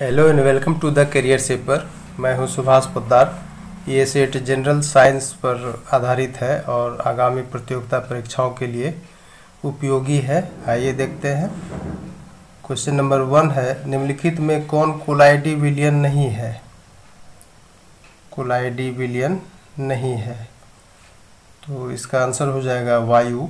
Hello and welcome to the career shaper. मैं हूं सुभाष पोद्दार। ये सेट जनरल साइंस पर आधारित है और आगामी प्रतियोगिता परीक्षाओं के लिए उपयोगी है। आइए देखते हैं। क्वेश्चन नंबर 1 है, निम्नलिखित में कौन कोलाइडी विलयन नहीं है? कोलाइडी विलयन नहीं है तो इसका आंसर हो जाएगा वायु।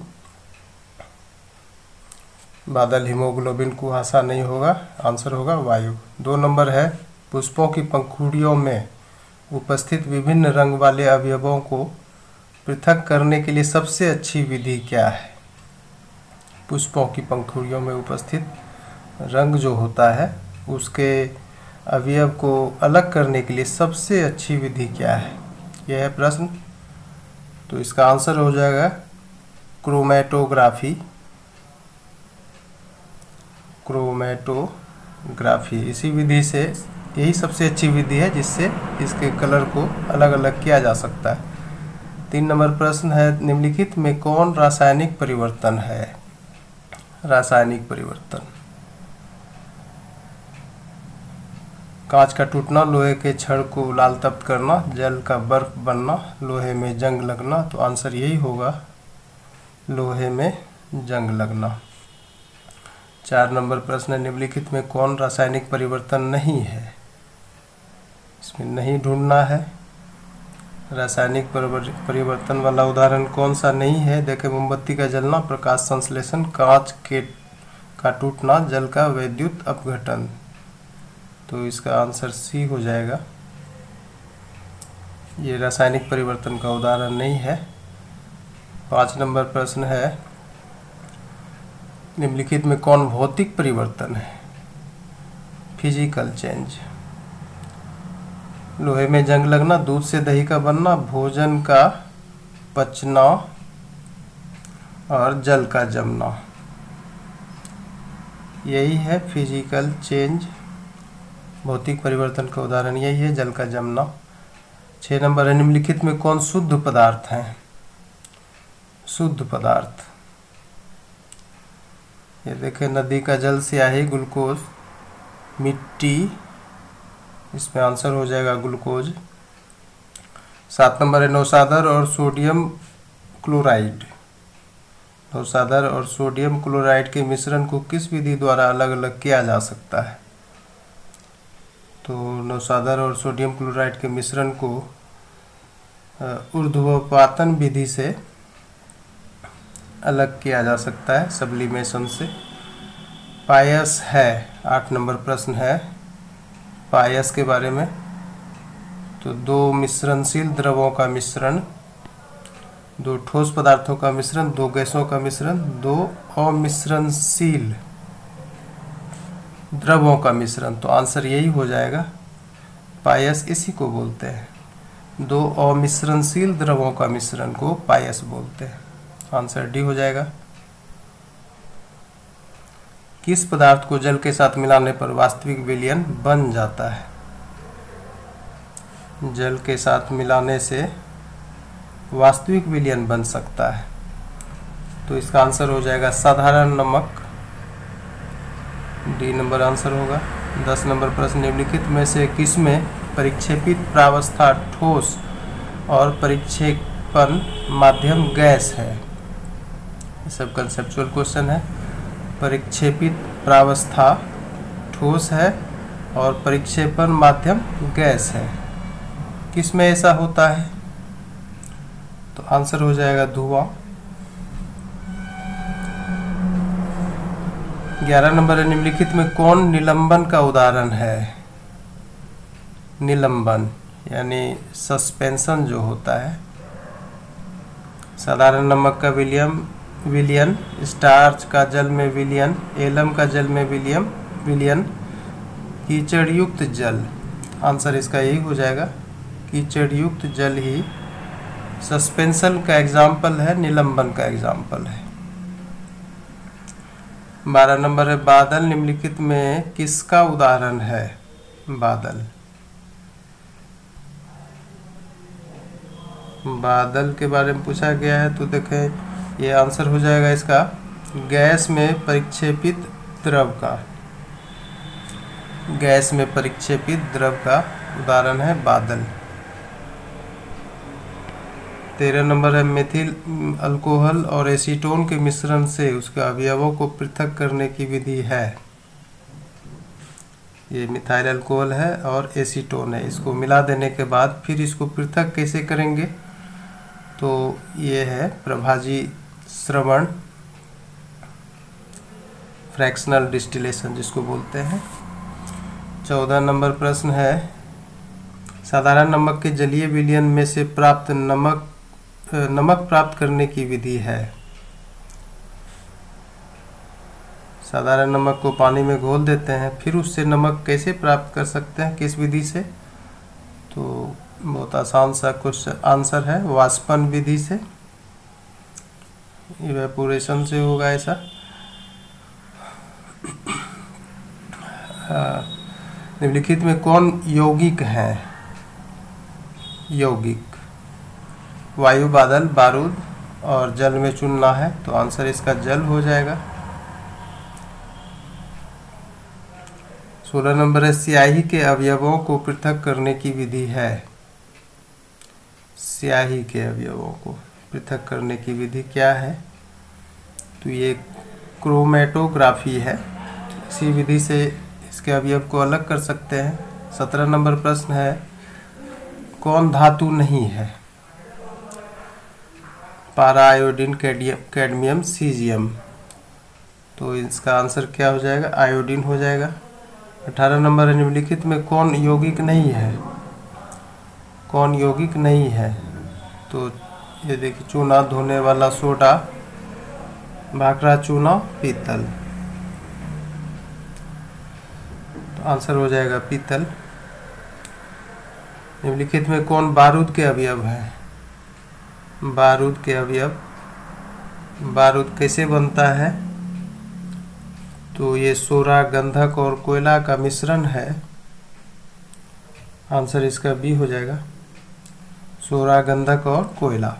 बादल, हीमोग्लोबिन, कुहासा नहीं होगा, आंसर होगा वायु। 2 नंबर है, पुष्पों की पंखुड़ियों में उपस्थित विभिन्न रंग वाले अवयवों को पृथक करने के लिए सबसे अच्छी विधि क्या है? पुष्पों की पंखुड़ियों में उपस्थित रंग जो होता है उसके अवयव को अलग करने के लिए सबसे अच्छी विधि क्या है? यह है प्रश्न। तो इसका आंसर हो जाएगा क्रोमैटोग्राफी। क्रोमैटोग्राफी इसी विधि से, यही सबसे अच्छी विधि है जिससे इसके कलर को अलग अलग किया जा सकता है। 3 नंबर प्रश्न है, निम्नलिखित में कौन रासायनिक परिवर्तन है? रासायनिक परिवर्तन, कांच का टूटना, लोहे के छड़ को लाल तप्त करना, जल का बर्फ बनना, लोहे में जंग लगना। तो आंसर यही होगा, लोहे में जंग लगना। 4 नंबर प्रश्न है, निम्नलिखित में कौन रासायनिक परिवर्तन नहीं है? इसमें नहीं ढूंढना है। रासायनिक परिवर्तन वाला उदाहरण कौन सा नहीं है? देखिए, मोमबत्ती का जलना, प्रकाश संश्लेषण, कांच का टूटना, जल का वैद्युत अपघटन। तो इसका आंसर सी हो जाएगा। ये रासायनिक परिवर्तन का उदाहरण नहीं है। 5 नंबर प्रश्न है, निम्नलिखित में कौन भौतिक परिवर्तन है? Physical change. लोहे में जंग लगना, दूध से दही का बनना, भोजन का पचना और जल का जमना। यही है फिजिकल चेंज। भौतिक परिवर्तन का उदाहरण यही है, जल का जमना। 6 नंबर है, निम्नलिखित में कौन शुद्ध पदार्थ है? शुद्ध पदार्थ, ये देखें, नदी का जल, स्याही, ग्लूकोज, मिट्टी। इसमें आंसर हो जाएगा ग्लूकोज। 7 नंबर है, नौशादर और सोडियम क्लोराइड। नौशादर और सोडियम क्लोराइड के मिश्रण को किस विधि द्वारा अलग अलग किया जा सकता है? तो नौशादर और सोडियम क्लोराइड के मिश्रण को ऊर्ध्वपातन विधि से अलग किया जा सकता है, सब्लिमेशन से। पायस है, 8 नंबर प्रश्न है पायस के बारे में। तो 2 मिश्रणशील द्रवों का मिश्रण, 2 ठोस पदार्थों का मिश्रण, 2 गैसों का मिश्रण, 2 अमिश्रणशील द्रवों का मिश्रण। तो आंसर यही हो जाएगा, पायस इसी को बोलते हैं। 2 अमिश्रणशील द्रवों का मिश्रण को पायस बोलते हैं। आंसर डी हो जाएगा। किस पदार्थ को जल के साथ मिलाने पर वास्तविक विलयन बन जाता है? जल के साथ मिलाने से वास्तविक विलयन बन सकता है। तो इसका आंसर हो जाएगा साधारण नमक। डी नंबर आंसर होगा। 10 नंबर प्रश्न, निम्नलिखित में से किसमें परिक्षेपित प्रावस्था ठोस और परिक्षेपण माध्यम गैस है? ये सब कंसेप्चुअल क्वेश्चन है। परिक्षेपित प्रावस्था ठोस है और परिक्षेपण माध्यम गैस है। किसमें ऐसा होता है? तो आंसर हो जाएगा धुआं। 11 नंबर है, निम्नलिखित में कौन निलंबन का उदाहरण है? निलंबन यानी सस्पेंशन जो होता है। साधारण नमक का विलयन, स्टार्च का जल में विलयन, एलम का जल में विलयन, कीचड़युक्त जल। आंसर इसका यही हो जाएगा, कीचड़युक्त जल ही सस्पेंशन का एग्जाम्पल है, निलंबन का एग्जाम्पल है। 12 नंबर है, बादल निम्नलिखित में किसका उदाहरण है? बादल, बादल के बारे में पूछा गया है। तो देखें, ये आंसर हो जाएगा इसका, गैस में परिक्षेपित द्रव का। गैस में परिक्षेपित द्रव का उदाहरण है बादल। 13 नंबर है मेथिल अल्कोहल और एसीटोन के मिश्रण से उसके अवयवों को पृथक करने की विधि है। ये मिथाइल अल्कोहल है और एसीटोन है, इसको मिला देने के बाद फिर इसको पृथक कैसे करेंगे, तो ये है प्रभाजी श्रवण, फ्रैक्शनल डिस्टिलेशन जिसको बोलते हैं। 14 नंबर प्रश्न है साधारण नमक के जलीय विलयन में से प्राप्त नमक प्राप्त करने की विधि है। साधारण नमक को पानी में घोल देते हैं, फिर उससे नमक कैसे प्राप्त कर सकते हैं, किस विधि से, तो बहुत आसान सा कुछ आंसर है वाष्पन विधि से, इवेपोरेशन से होगा ऐसा। निम्नलिखित में कौन यौगिक है? यौगिक वायु, बादल, बारूद और जल में चुनना है, तो आंसर इसका जल हो जाएगा। 16 नंबर है स्याही के अवयवों को पृथक करने की विधि है। स्याही के अवयवों को पृथक करने की विधि क्या है, तो ये क्रोमेटोग्राफी है, इसी विधि से इसके अवयव को अलग कर सकते हैं। 17 नंबर प्रश्न है कौन धातु नहीं है? पारा, आयोडीन, कैडमियम, सीजियम, तो इसका आंसर क्या हो जाएगा? आयोडीन हो जाएगा। 18 नंबर है निम्नलिखित में कौन यौगिक नहीं है? कौन यौगिक नहीं है, तो ये देखिए चूना, धोने वाला सोडा, भाखड़ा चूना, पीतल, तो आंसर हो जाएगा पीतल। निम्नलिखित में कौन बारूद के अवयव है? बारूद के अवयव, बारूद कैसे बनता है, तो ये सोरा, गंधक और कोयला का मिश्रण है, आंसर इसका बी हो जाएगा, सोरा, गंधक और कोयला।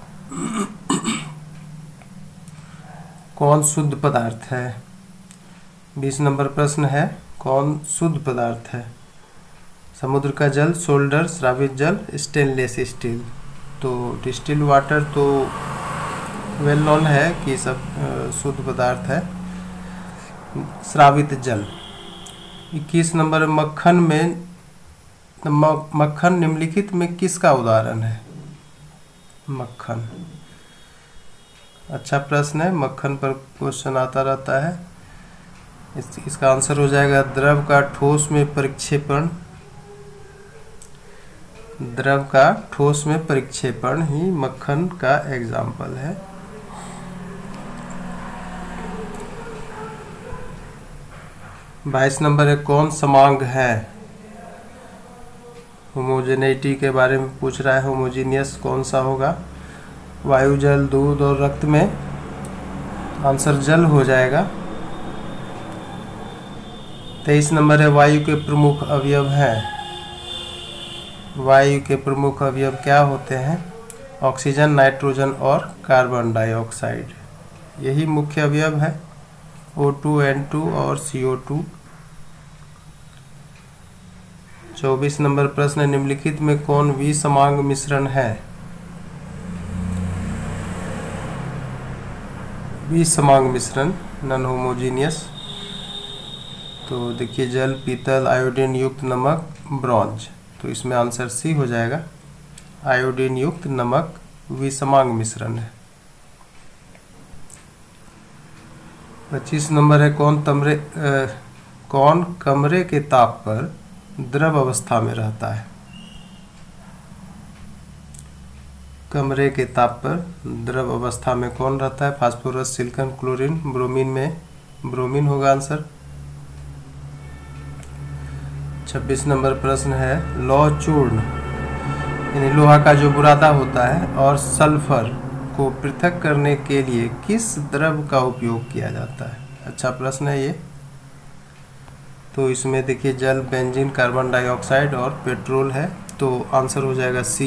कौन शुद्ध पदार्थ है? 20 नंबर प्रश्न है कौन शुद्ध पदार्थ है? समुद्र का जल, सोल्डर, स्रावित जल, स्टेनलेस स्टील, तो डिस्टिल वाटर तो वेल नोन है कि सब शुद्ध पदार्थ है। स्रावित जल। 21 नंबर मक्खन में मक्खन निम्नलिखित में किसका उदाहरण है? मक्खन अच्छा प्रश्न है, मक्खन पर क्वेश्चन आता रहता है। इसका आंसर हो जाएगा द्रव का ठोस में परिक्षेपण। द्रव का ठोस में परिक्षेपण ही मक्खन का एग्जाम्पल है। बाईस नंबर है कौन समांग है? होमोजेनिटी के बारे में पूछ रहा है, होमोजीनियस कौन सा होगा? वायु, जल, दूध और रक्त में, आंसर जल हो जाएगा। 23 नंबर है वायु के प्रमुख अवयव हैं। वायु के प्रमुख अवयव क्या होते हैं? ऑक्सीजन, नाइट्रोजन और कार्बन डाइऑक्साइड, यही मुख्य अवयव है। O2, N2 और CO2। 24 नंबर प्रश्न निम्नलिखित में कौन विसमांग मिश्रण है? विसमांग मिश्रण, नॉन होमोजीनियस, तो देखिए जल, पीतल, आयोडीन युक्त नमक, ब्रॉन्ज, तो इसमें आंसर सी हो जाएगा, आयोडीन युक्त नमक विसमांग मिश्रण है। 25 नंबर है कौन कमरे के ताप पर द्रव अवस्था में रहता है? कमरे के ताप पर द्रव अवस्था में कौन रहता है? फास्फोरस, सिलिकॉन, क्लोरीन, ब्रोमीन में ब्रोमीन होगा आंसर। 26 नंबर प्रश्न है लौह चूर्ण यानी लोहा का जो बुरादा होता है और सल्फर को पृथक करने के लिए किस द्रव का उपयोग किया जाता है? अच्छा प्रश्न है ये। तो इसमें देखिए जल, बेंजीन, कार्बन डाइऑक्साइड और पेट्रोल है, तो आंसर हो जाएगा सी,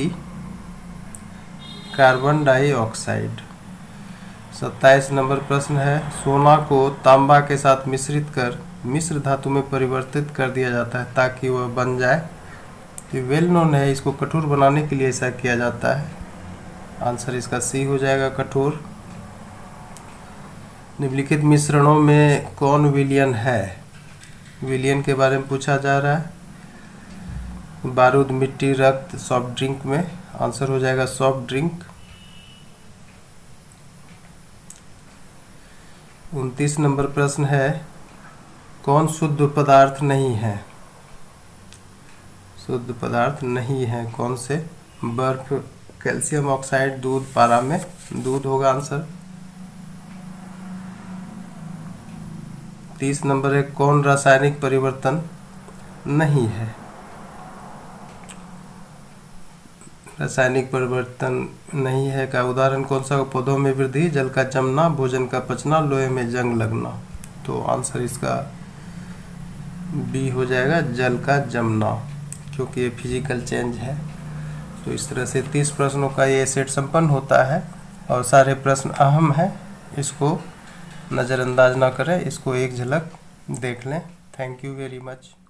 कार्बन डाइऑक्साइड। 27 नंबर प्रश्न है सोना को तांबा के साथ मिश्रित कर मिश्र धातु में परिवर्तित कर दिया जाता है ताकि वह बन जाए। ये वेल नोन है, इसको कठोर बनाने के लिए ऐसा किया जाता है। आंसर इसका सी हो जाएगा, कठोर। निम्नलिखित मिश्रणों में कौन विलयन है? विलयन के बारे में पूछा जा रहा है। बारूद, मिट्टी, रक्त, सॉफ्ट ड्रिंक में आंसर हो जाएगा सॉफ्ट ड्रिंक। 29 नंबर प्रश्न है, कौन शुद्ध पदार्थ नहीं है? शुद्ध पदार्थ नहीं है कौन से? बर्फ, कैल्शियम ऑक्साइड, दूध, पारा में दूध होगा आंसर। 30 नंबर है, कौन रासायनिक परिवर्तन नहीं है? रासायनिक परिवर्तन नहीं है का उदाहरण कौन सा? पौधों में वृद्धि, जल का जमना, भोजन का पचना, लोहे में जंग लगना। तो आंसर इसका बी हो जाएगा, जल का जमना, क्योंकि ये फिजिकल चेंज है। तो इस तरह से 30 प्रश्नों का ये सेट संपन्न होता है और सारे प्रश्न अहम हैं, इसको नज़रअंदाज ना करें, इसको एक झलक देख लें। Thank you very much.